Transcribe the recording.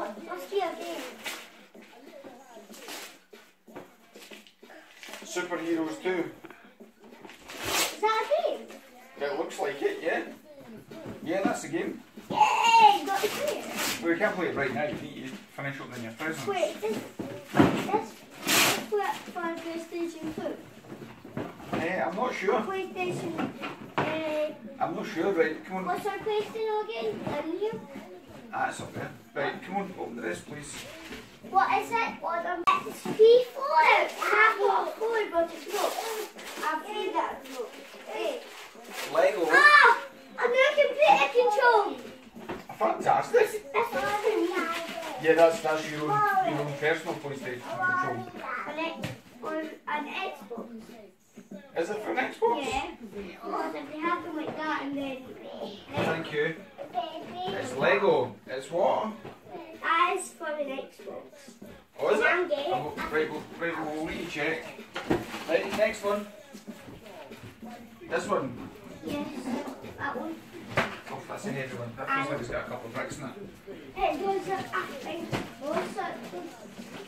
Must be a game. Superheroes 2. Is that a game? It looks like it, yeah. Yeah, that's the game. Yay! Got to play it. Well, we can't play it right now. You need to finish opening your presents. Wait, this for PlayStation 2. I'm not sure. PlayStation. I'm not sure. Right, come on. What's our PlayStation again? In here? It's up there. Right, come on, open this, please. What is it? What it's P4. I've got 4, but it's not. I've played that. Hey. Lego. Ah! A new computer control. Fantastic. That's what Yeah, that's your own personal PlayStation control. an Xbox. Is it for an Xbox? Yeah. Because if they have them like that and then... Thank you. It's Lego. It's what? That is for an Xbox. Oh, is And it? I'm Right, we'll recheck. Right, next one. This one. Yes, that one. Oh, that's a heavy one. That feels like it's got a couple of bricks in it. It goes up, I think. Also,